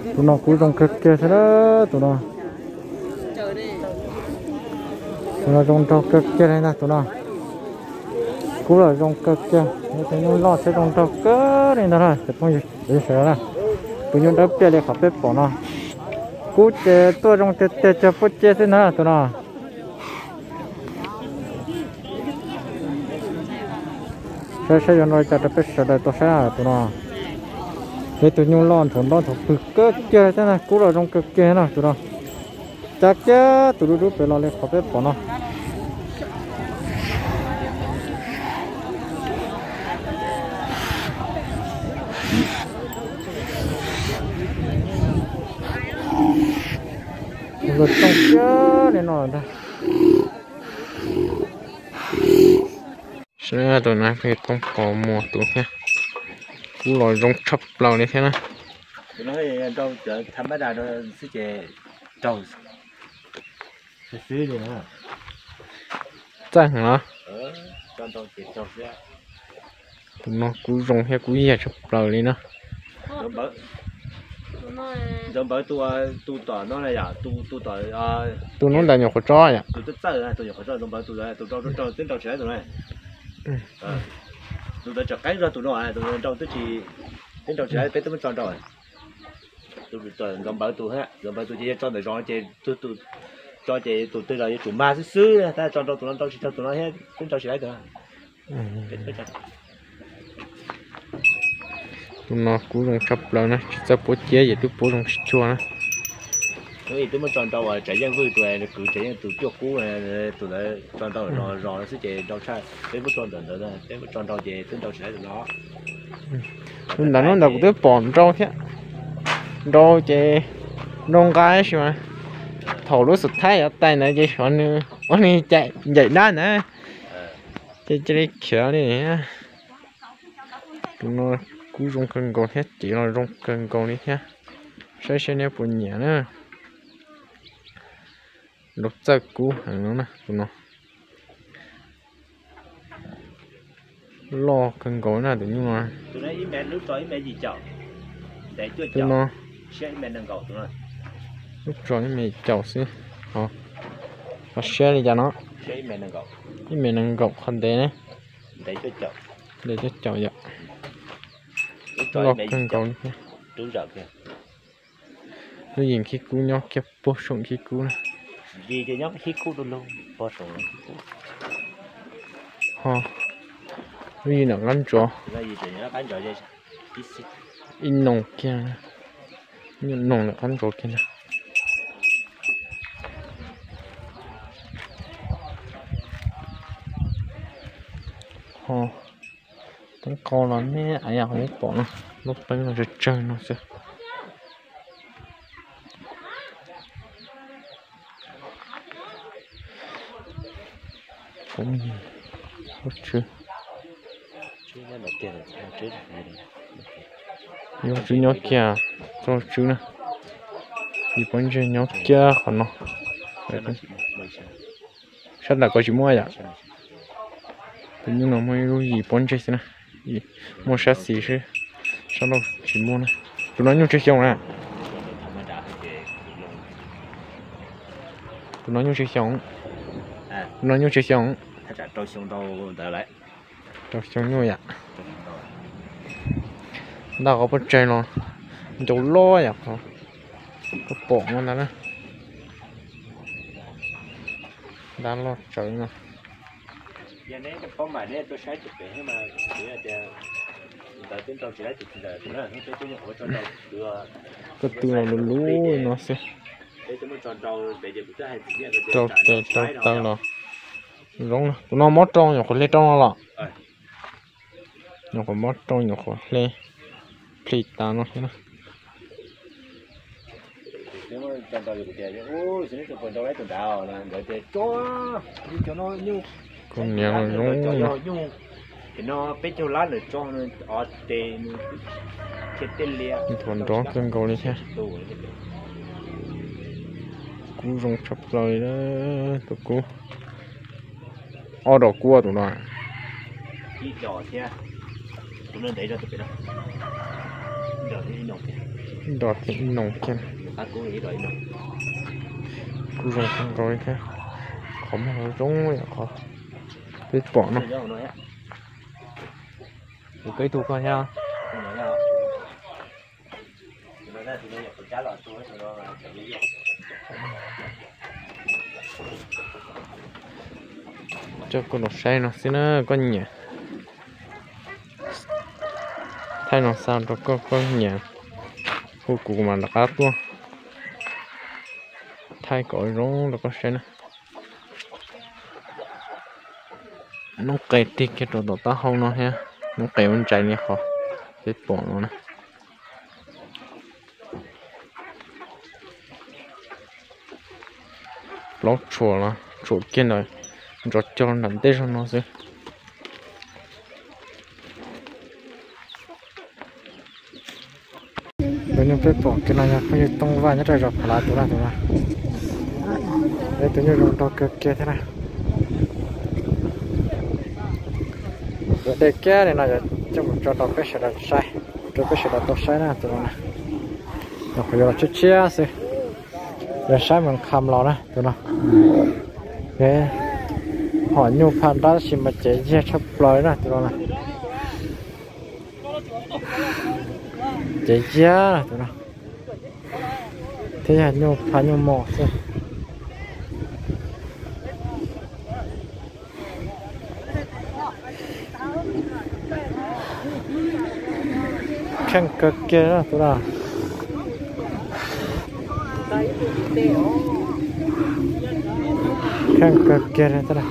tụi nó cú trong cực kia thế đó tụi nó trong cực kia này nè tụi nó cú là trong cực kia thế nhưng lo sẽ trong cực này nè rồi để không gì để sợ nè tụi nó đập kia để khắp bếp bỏ nó cú chơi tôi trong chơi chơi phút chơi thế nè tụi nó sẽ cho nó cho đập bếp sợ đây tôi sẽ tụi nó để tụi nhung lon thốn lon thốn cực cơ chơi thế này cú là trong cực kia nè tụi nó chắc chứ tụi nó phải lo lên khắp bếp bỏ nó rồi trong chứ để nó đây sẽ tụi nó phải không có mua tụi nha cú lòi rong chập lòi này thế này nó đâu tham gia đó sẽ chơi trâu sẽ xứ đi nữa chắc hả trâu chơi trâu sẽ tụi nó cú rong hay cú gì chập lòi đi nữa giống bởi tu tỏ nó là giả tu tỏ tụi nó là nhiều khó cho vậy tu rất sợ tu nhiều khó cho giống bởi tu trâu tính trâu sẽ rồi này tụi nó chặt cái ra tụi nó tụi nó trâu tức thì tính trâu sẽ bé tụi nó tròn rồi tụi giống bởi tụi hết giống bởi tụi chỉ cho để cho chơi tụi cho chơi tụi là tụi ma xứ ta tròn tụi nó trâu chỉ cho tụi nó hết tính trâu sẽ rồi tụi nó cú rong chập lòi này chỉ bố chế vậy tụi bố rong chua này cái tụi nó tròn trâu à chạy giang vui tụi cứ chạy tụi chuột cú này tụi nó tròn trâu rồi nó sẽ chạy trâu sai cái bút tròn tận đó cái bút tròn trâu chạy tính trâu sẽ tụi nó nên là nó đâu có tới bòn trâu thế trâu chạy nông cái gì mà thầu lúa sụt thái ở tay này chạy còn nữa anh đi chạy dậy đá nữa chạy khéo đi tụi nó cú rong cân cầu hết chỉ là rong cân cầu đi nhá sẽ nè buồn nhẹ nữa lúc giờ cú hàng nó nè tụi nó lo cân cầu nè tụi nó im mẹ lúc tối mẹ gì chọn để chưa tụi nó sẽ mẹ nâng cầu tụi nó lúc rồi mẹ chậu xí họ share đi cho nó sẽ mẹ nâng cầu mẹ nâng cầu không để này để cho chọn để cho chậu vậy lo cân cầu nhá trứng rợn kìa nó nhìn khi cú nhóc kẹp bó sụng khi cú này vì cái nhóc khi cú luôn bó sụng ha nó nhìn nó gắn chó nó gì thì nó gắn chó vậy in nồng kia nhưng nồng là gắn chó kia nè ha tao coi là nè ai không biết bỏ nó lúc đấy là chơi nó sẽ cũng gì không chưa nhóc chú nhóc kia cho chú nè thì vẫn chơi nhóc kia còn nó chắc là có chú mua vậy tự nhiên nó mớiรู้gì vẫn chơi nè mua sát xì chứ sao đâu chỉ mua nè tụi nó nhung chơi xong nè tụi nó nhung chơi xong tụi nó nhung chơi xong trâu xong đâu đợi lại trâu xong như vậy đâu có bắt chơi nó chỗ lo vậy hả có bỏ ngon lắm đang lo chơi nè giờ này có bài này tôi sẽ chụp để mà để tại tiếng trâu sẽ chụp là nó là nó tôi nhận cho trâu đưa cái từ nào lú nó sẽ để cho nó tròn trâu để cho cái hay gì trâu nó giống tụi nó mót trâu nhỏ còn lên trâu nó là nhỏ còn mót trâu nhỏ còn lên plei ta nó thế nào nếu mà tròn trâu thì cái ôi xin chụp trâu đấy tụi đào là để cho nó như con nhiều giống thì nó biết cho lá rồi cho nó ở tên cái tên lia thuần đó cơn cầu đi nha cú rong chập rồi đó tụi cú đỏ cua tụi nó đi đỏ thế tụi nó đẩy ra tụi nó đỏ thế nó đọt thì nồng kem cú nghĩ rồi nó cú rồng không rồi thế không có rong vậy khó biết bỏ nó cái tu coi nha cho con nó say nó xin nó con nhỉ thay nó sao cho con nhỉ cô cụ mà là cá tua thay cõi rong là con say nó kẹt đi cái đồ ta không nó ha nó kẹt bên trái này khó biết bỏ nó nè lót chùa là chùa kia này rồi cho nó nằm tê trong nó chứ bây giờ biết bỏ cái này bây giờ tung vào nhất rồi rồi phải là tụi này đây tự nhiên dùng đồ cực kia thế này để kia này là cho đồ cái sẽ là sai cho cái sẽ là đồ sai nè tụi này nó phải là chút chia xí để sai mình cầm lò nè tụi nó cái họ nhu pan đó chỉ mà chế chia chấp lời nè tụi nó chế chia nè tụi nó thế là nhu pan nhu mỏ xí khăn cực kia đó tụi nó khăn cực kia đó tụi nó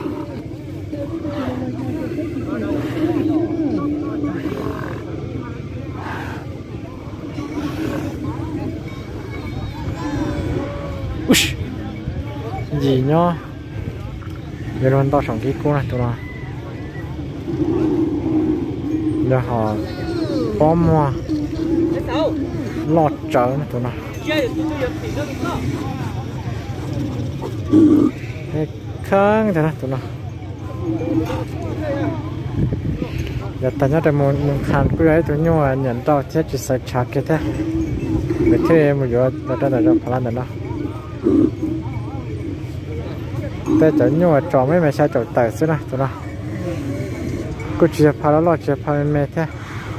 gì nhá bây giờ tao sống cái cô này tụi nó giờ họ bom hoa lọt trở này tụi nó cái kháng thế này tụi nó giờ ta nhớ đến một khăn cứ ấy tụi nhau nhận tao chết chỉ sai chặt cái thế để thế một giờ ta đã được làm được đó ta chở nhau trò mấy mày sai trò tài xí này tụi nó cứ chỉ phá nó lọt chỉ phá mẹ thế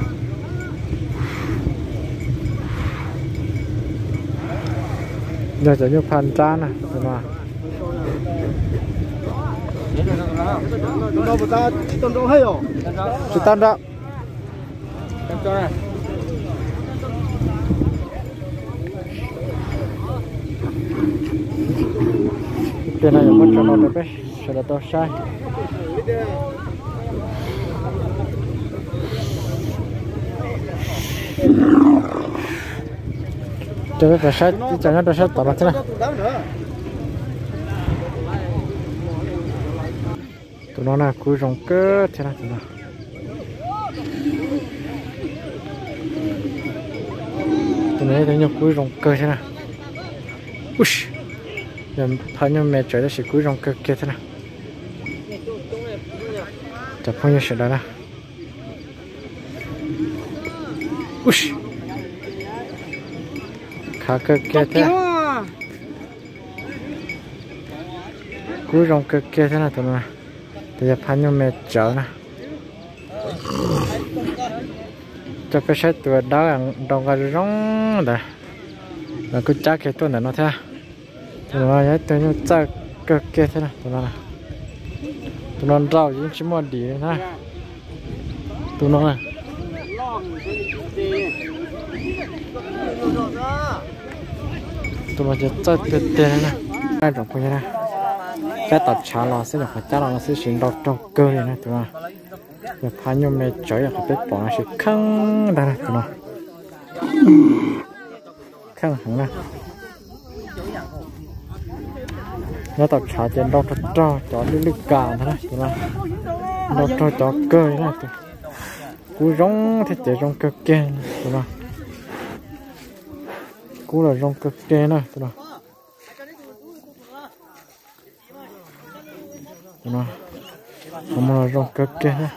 giờ chở nhau phàn tra này tụi nó chỉ tan đó cái này mất cho nó được đấy sẽ là tao sai cho cái sai chẳng nó sai tao mất thế này tụi nó là cúi rồng cơ thế này tụi nó tụi này thấy nhau cúi rồng cơ thế này ui giờ thấy nhau mẹ trời nó sẽ cúi rồng cơ kia thế này chả phong như sẽ đó nè ui khá cơ kia thế cúi rồng cơ kia thế này tụi nó bây giờ phá nhau mẹ chở nè cho cái sách tụi đó là đồng cái rong này là cứ chắc cái tuần này nó thế tụi nó ấy tụi nó chắc cái kia thế này tụi nó rau những chỉ một đi nữa tụi nó này tụi nó chỉ chắc cái tiền này ai đọc cái này cái tập trả lo sẽ là phải trả lo nó sẽ chuyển đọc trong cơ này tụi nó giờ phá nhau mẹ chở là phải biết bỏ nó sẽ khăng đây này tụi nó khăng hẳn nè nó tập trả tiền đọc cho lít cả thế này tụi nó đọc cho cơ này tụi cú rong thì chỉ rong cơ kia tụi nó cú là rong cơ kia này tụi nó không là rong cơ kia này